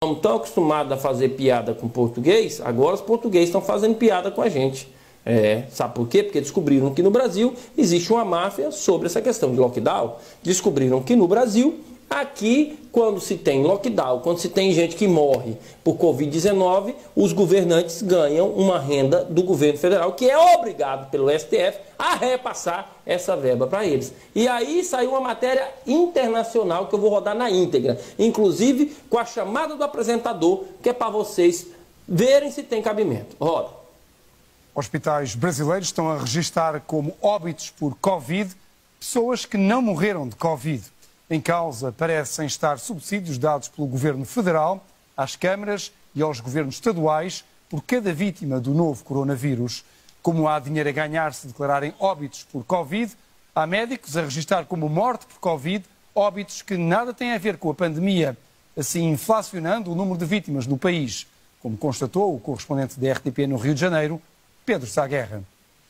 Estamos tão acostumados a fazer piada com português, agora os portugueses estão fazendo piada com a gente. Sabe por quê? Porque descobriram que no Brasil existe uma máfia sobre essa questão de lockdown. Descobriram que no Brasil, aqui, quando se tem lockdown, quando se tem gente que morre por Covid-19, os governantes ganham uma renda do governo federal, que é obrigado pelo STF a repassar essa verba para eles. E aí saiu uma matéria internacional que eu vou rodar na íntegra, inclusive com a chamada do apresentador, que é para vocês verem se tem cabimento. Roda. Hospitais brasileiros estão a registrar como óbitos por Covid pessoas que não morreram de Covid. Em causa parecem estar subsídios dados pelo Governo Federal às câmaras e aos governos estaduais por cada vítima do novo coronavírus. Como há dinheiro a ganhar se declararem óbitos por Covid, há médicos a registrar como morte por Covid óbitos que nada têm a ver com a pandemia, assim inflacionando o número de vítimas no país, como constatou o correspondente da RTP no Rio de Janeiro, Pedro Sá Guerra.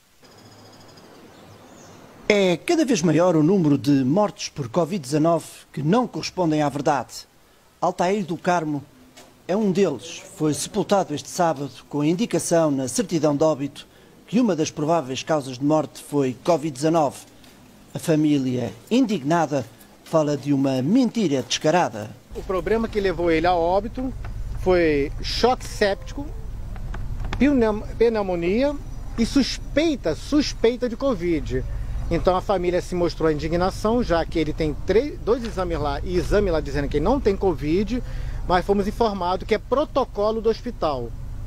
É cada vez maior o número de mortes por Covid-19 que não correspondem à verdade. Altair do Carmo é um deles. Foi sepultado este sábado com a indicação na certidão de óbito que uma das prováveis causas de morte foi Covid-19. A família, indignada, fala de uma mentira descarada. O problema que levou ele a óbito foi choque séptico, pneumonia e suspeita de Covid. Então a família se mostrou a indignação, já que ele tem dois exames lá e exame lá dizendo que ele não tem Covid, mas fomos informados que é protocolo do hospital.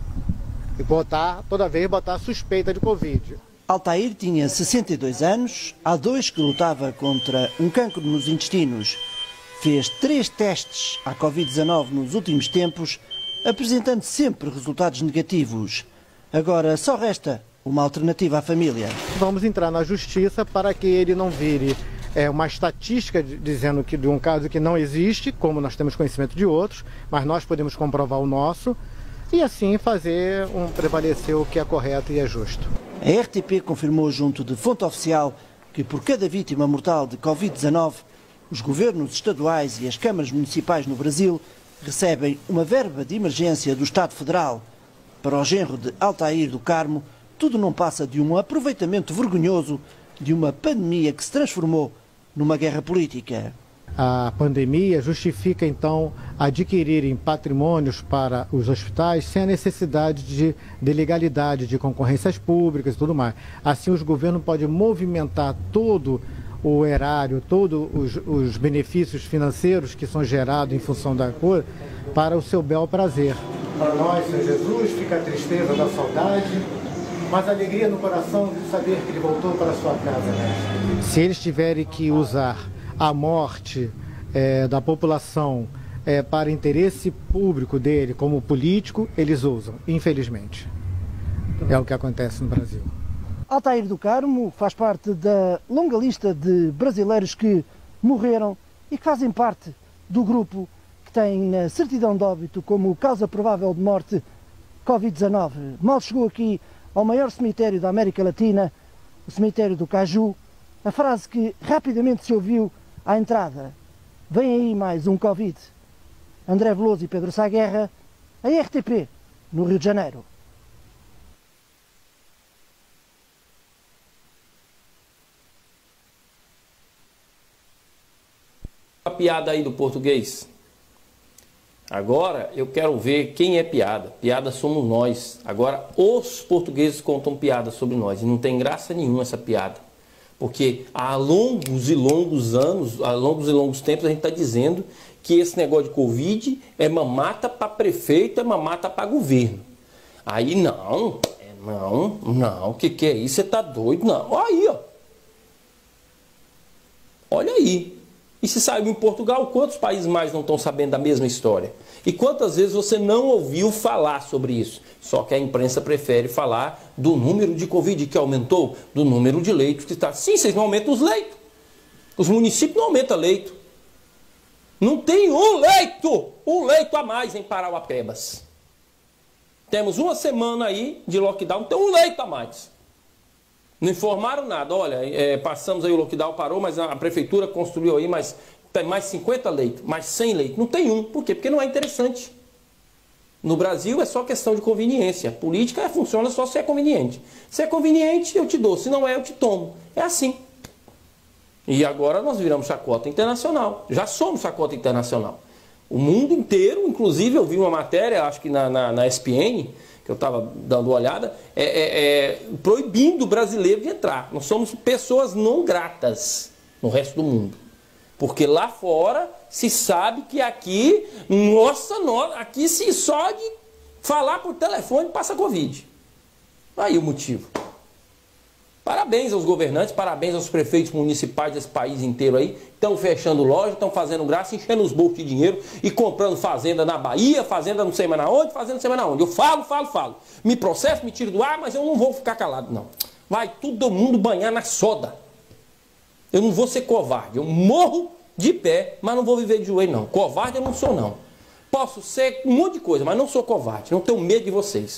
E toda vez botar suspeita de Covid. Altair tinha 62 anos, há 2 que lutava contra um cancro nos intestinos. Fez 3 testes à Covid-19 nos últimos tempos, apresentando sempre resultados negativos. Agora só resta uma alternativa à família. Vamos entrar na justiça para que ele não vire uma estatística dizendo que de um caso que não existe, como nós temos conhecimento de outros, mas nós podemos comprovar o nosso e assim fazer prevalecer o que é correto e é justo. A RTP confirmou junto de fonte oficial que por cada vítima mortal de Covid-19, os governos estaduais e as câmaras municipais no Brasil recebem uma verba de emergência do Estado Federal. Para o genro de Altair do Carmo, tudo não passa de um aproveitamento vergonhoso de uma pandemia que se transformou numa guerra política. A pandemia justifica, então, adquirirem patrimônios para os hospitais sem a necessidade de legalidade, de concorrências públicas e tudo mais. Assim, os governos podem movimentar todo o erário, todos os benefícios financeiros que são gerados em função da coisa, para o seu bel prazer. Para nós, Senhor Jesus, fica a tristeza da saudade, mas a alegria no coração de saber que ele voltou para a sua casa. Se eles tiverem que usar a morte da população para interesse público dele como político, eles usam, infelizmente. É o que acontece no Brasil. Altair do Carmo faz parte da longa lista de brasileiros que morreram e que fazem parte do grupo que tem na certidão de óbito como causa provável de morte Covid-19. Mal chegou aqui ao maior cemitério da América Latina, o cemitério do Caju, a frase que rapidamente se ouviu à entrada: vem aí mais um Covid. André Veloso e Pedro Sá Guerra, a RTP, no Rio de Janeiro. A piada aí do português. Agora eu quero ver quem é piada. Piada somos nós. Agora os portugueses contam piada sobre nós. E não tem graça nenhuma essa piada. Porque há longos e longos anos, há longos e longos tempos, a gente está dizendo que esse negócio de Covid é mamata para prefeito, é mamata para governo. Aí não, o que é isso? Você está doido? Não. Aí, ó. Olha aí. E se saiu em Portugal, quantos países mais não estão sabendo da mesma história? E quantas vezes você não ouviu falar sobre isso? Só que a imprensa prefere falar do número de Covid que aumentou, do número de leitos que está... Sim, vocês não aumentam os leitos. Os municípios não aumentam leito. Não tem um leito a mais em Parauapebas. Temos uma semana aí de lockdown, tem um leito a mais. Não informaram nada. Olha, passamos aí, o lockdown parou, mas a prefeitura construiu aí mais 50 leitos, mais 100 leitos. Não tem um. Por quê? Porque não é interessante. No Brasil é só questão de conveniência. Política funciona só se é conveniente. Se é conveniente, eu te dou. Se não é, eu te tomo. É assim. E agora nós viramos chacota internacional. Já somos chacota internacional. O mundo inteiro, inclusive eu vi uma matéria, acho que na ESPN, que eu estava dando uma olhada, proibindo o brasileiro de entrar. Nós somos pessoas não gratas no resto do mundo. Porque lá fora se sabe que aqui, aqui se só de falar por telefone passa Covid. Aí o motivo. Parabéns aos governantes, parabéns aos prefeitos municipais desse país inteiro aí. Estão fechando loja, estão fazendo graça, enchendo os bolsos de dinheiro e comprando fazenda na Bahia, fazenda não sei mais na onde, fazenda não sei mais na onde. Eu falo. Me processo, me tiro do ar, mas eu não vou ficar calado, não. Vai todo mundo banhar na soda. Eu não vou ser covarde. Eu morro de pé, mas não vou viver de joelho, não. Covarde eu não sou, não. Posso ser um monte de coisa, mas não sou covarde. Não tenho medo de vocês.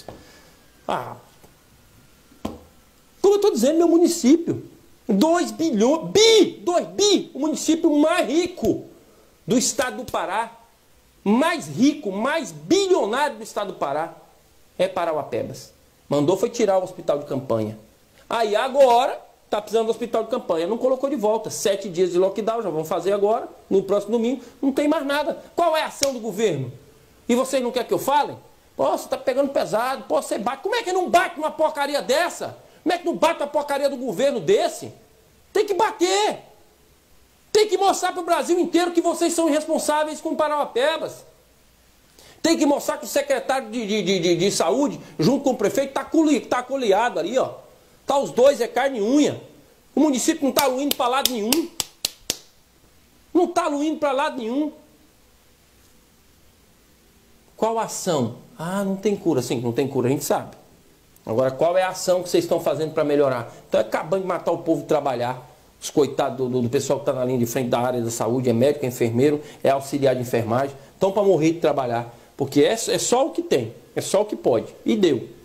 Como eu estou dizendo, meu município, 2 bilhões, 2 bi, o município mais rico do estado do Pará, mais rico, mais bilionário do estado do Pará, é Parauapebas. Mandou foi tirar o hospital de campanha. Aí agora, está precisando do hospital de campanha, não colocou de volta. 7 dias de lockdown, já vamos fazer agora, no próximo domingo, não tem mais nada. Qual é a ação do governo? E vocês não querem que eu fale? Pô, você está pegando pesado, pô, você bate. Como é que não bate numa porcaria dessa? Como é que não bate a porcaria do governo desse? Tem que bater. Tem que mostrar para o Brasil inteiro que vocês são irresponsáveis com Parauapebas. Tem que mostrar que o secretário de saúde, junto com o prefeito, está coliado ali, ó. Tá os dois, é carne e unha. O município não está indo para lado nenhum. Não está indo para lado nenhum. Qual a ação? Não tem cura. Sim, não tem cura, a gente sabe. Agora, qual é a ação que vocês estão fazendo para melhorar? Estão acabando de matar o povo trabalhar. Os coitados do pessoal que está na linha de frente da área da saúde, é médico, é enfermeiro, é auxiliar de enfermagem. Estão para morrer de trabalhar. Porque é só o que tem, é só o que pode. E deu.